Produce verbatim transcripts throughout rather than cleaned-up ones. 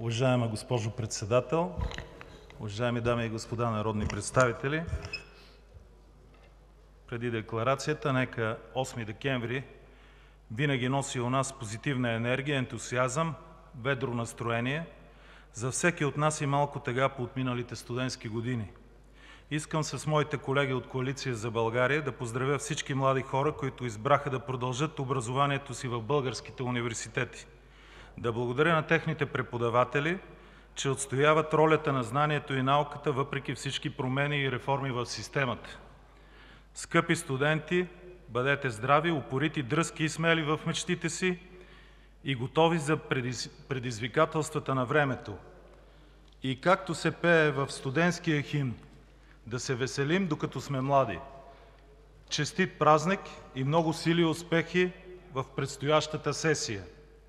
Уважаема госпожо Председател, уважаеми дами и господа народни представители! Преди декларацията, нека осми декември винаги носи у нас позитивна енергия, ентусиазъм, ведро настроение. За всеки от нас и малко тъга по отминалите студентски години. Искам с моите колеги от Коалиция за България да поздравя всички млади хора, които избраха да продължат образованието си в българските университети. Да благодаря на техните преподаватели, че отстояват ролята на знанието и науката въпреки всички промени и реформи в системата. Скъпи студенти, бъдете здрави, упорити, дръзки и смели в мечтите си и готови за предизвикателствата на времето. И както се пее в студентския химн, да се веселим, докато сме млади. Честит празник и много сили и успехи в предстоящата сесия!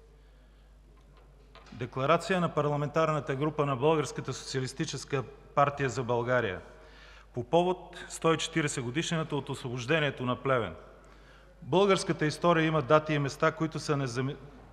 Декларация на парламентарната група на Българската социалистическа партия за България по повод сто и четиридесет годишнината от освобождението на Плевен. Българската история има дати и места, които са, незам...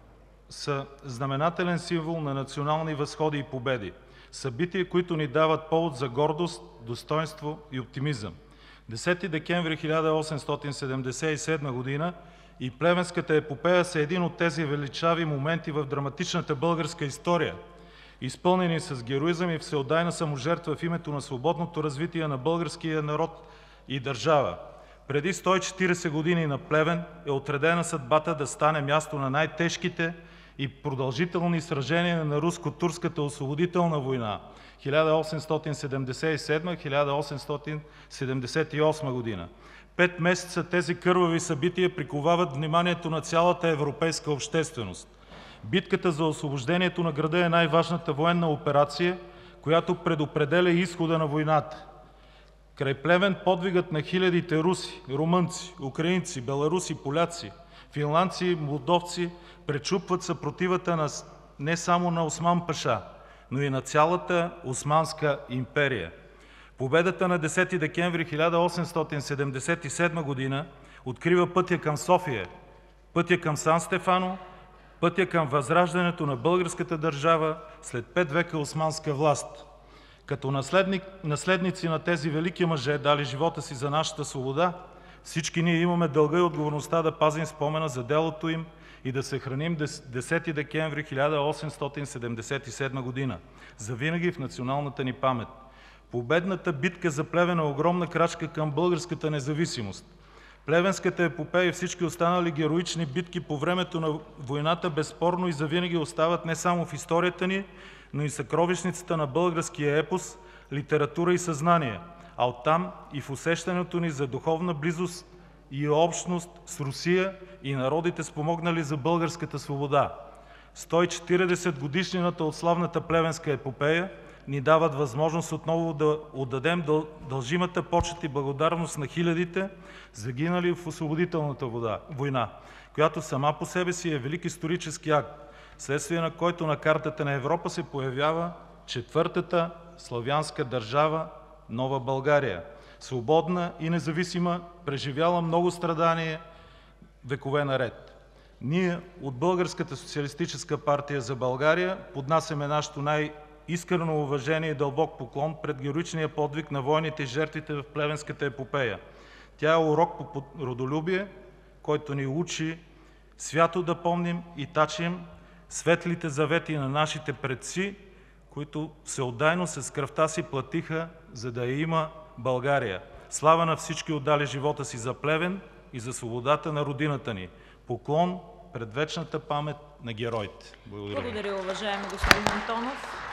са знаменателен символ на национални възходи и победи. Събития, които ни дават повод за гордост, достоинство и оптимизъм. десети декември хиляда осемстотин седемдесет и седма година и Плевенската епопея са един от тези величави моменти в драматичната българска история, изпълнени с героизъм и всеотдайна саможертва в името на свободното развитие на българския народ и държава. Преди сто и четиридесет години на Плевен е отредена съдбата да стане място на най-тежките и продължителни сражения на руско-турската освободителна война хиляда осемстотин седемдесет и седма до хиляда осемстотин седемдесет и осма година. Пет месеца тези кървави събития приковават вниманието на цялата европейска общественост. Битката за освобождението на града е най-важната военна операция, която предопределя изхода на войната. Край Плевен подвигът на хилядите руси, румънци, украинци, беларуси, поляци, финландци и молдовци пречупват съпротивата на, не само на Осман паша, но и на цялата Османска империя. Победата на десети декември хиляда осемстотин седемдесет и седма година открива пътя към София, пътя към Сан Стефано, пътя към възраждането на българската държава след пет века османска власт. Като наследник, наследници на тези велики мъже, дали живота си за нашата свобода, всички ние имаме дълга и отговорността да пазим спомена за делото им и да съхраним десети декември хиляда осемстотин седемдесет и седма година завинаги в националната ни памет. Победната битка за Плевен е огромна крачка към българската независимост. Плевенската епопея и всички останали героични битки по времето на войната безспорно и завинаги остават не само в историята ни, но и съкровищницата на българския епос, литература и съзнание, а оттам и в усещането ни за духовна близост и общност с Русия и народите, спомогнали за българската свобода. сто и четиридесет годишнината от славната Плевенска епопея ни дават възможност отново да отдадем дължимата почет и благодарност на хилядите, загинали в освободителната война, която сама по себе си е велик исторически акт, следствие на който на картата на Европа се появява четвъртата славянска държава – Нова България, свободна и независима, преживяла много страдания векове наред. Ние от Българската социалистическа партия за България поднасяме нашето най-искрено уважение и дълбок поклон пред героичния подвиг на войните и жертвите в Плевенската епопея. Тя е урок по родолюбие, който ни учи свято да помним и тачим светлите завети на нашите предци, които всеотдайно с кръвта си платиха, за да я има България. Слава на всички отдали живота си за Плевен и за свободата на родината ни. Поклон пред вечната памет на героите. Благодаря. Благодаря, уважаеми господин Антонов.